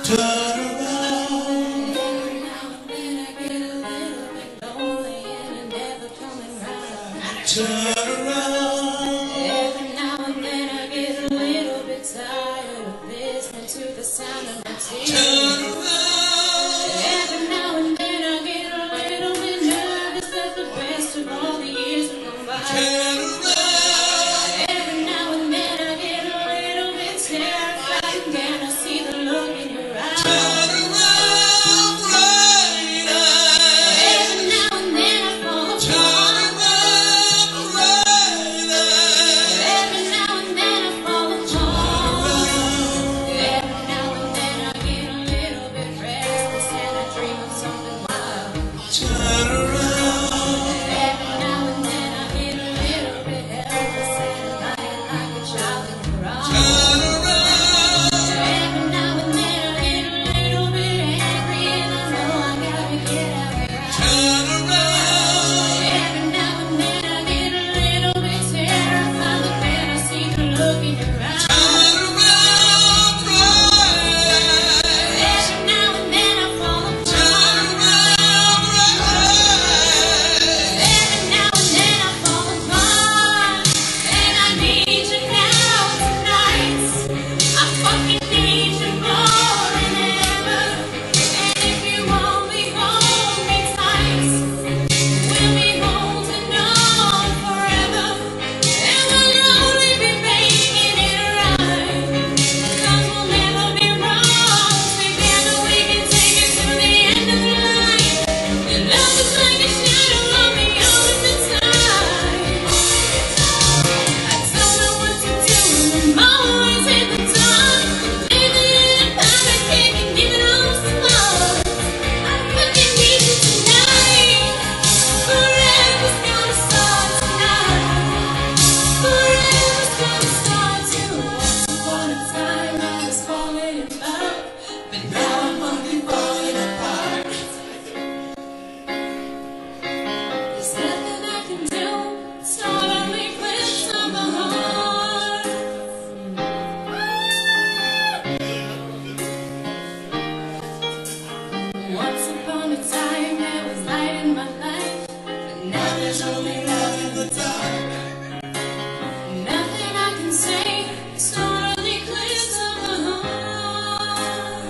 Turn around. Every now and then I get a little bit lonely and you're never coming round. Turn around. Every now and then I get a little bit tired of listening to the sound of my tears. Turn around. Every now and then I get a little bit nervous that the best of all the years will come by. Turn around. Every now and then I get a little bit terrified when I see the look in your eyes. Turn around, right eye. Every now and then I fall apart. Turn around, right eye. Every now and then I fall apart. Every now and then I get a little bit restless and I dream of something wild. Turn around. Every now and then I get a little bit helpless and I'm lying like a child in your arms. Turn around. Every now and then I get a little bit angry and I know I gotta get out here. Turn around. Every now and then I get a little bit terrified, but then I see the look in your eyes. Turn around, right eye. Every now and then I fall Turn apart. around, right eye. Every now and then I fall apart. And I need you now tonight. I fucking need you more than ever. And if you want me, hold me tight. We'll be holding on forever. And we'll only be making it right. 'Cause we'll never be wrong. Together we can take it to the end of the line. Your love is like a shadow on me all the time. I don't know what to do when my words hit the dawn. Living in a panic, can't give it all smart. I fucking need you tonight. Forever's gonna start tonight. Forever's gonna start tonight. Once upon a time I was falling in love, but now I'm fucking falling apart. There's nothing I can do. It's not only clips of the heart. Once upon a time there was light in my life, but now there's only love in the dark. Nothing I can say. It's not only clips of the heart.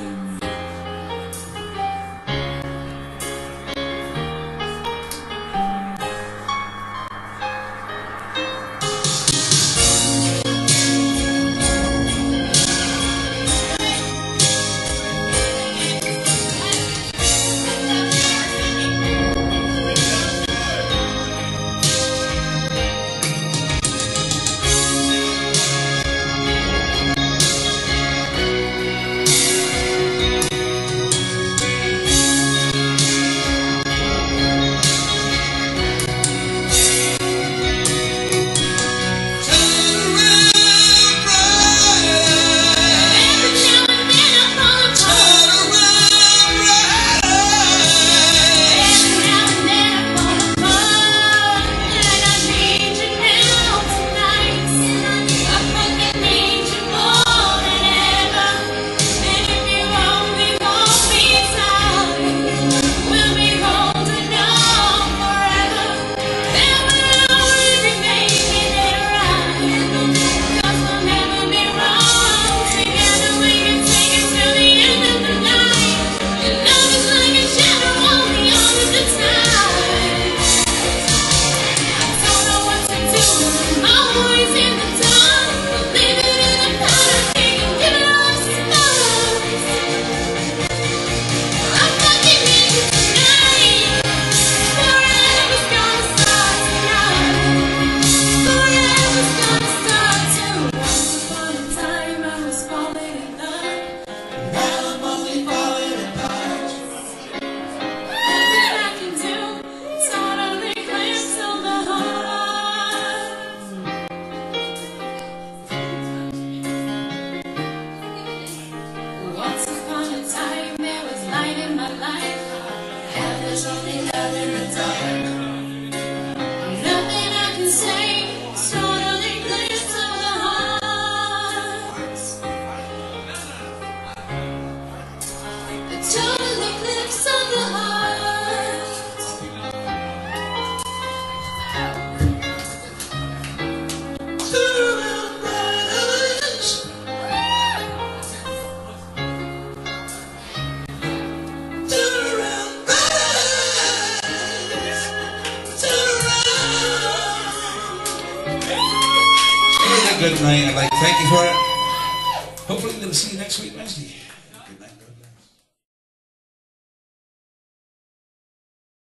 good tonight. I'd like to thank you for it. Hopefully we'll see you next week Wednesday.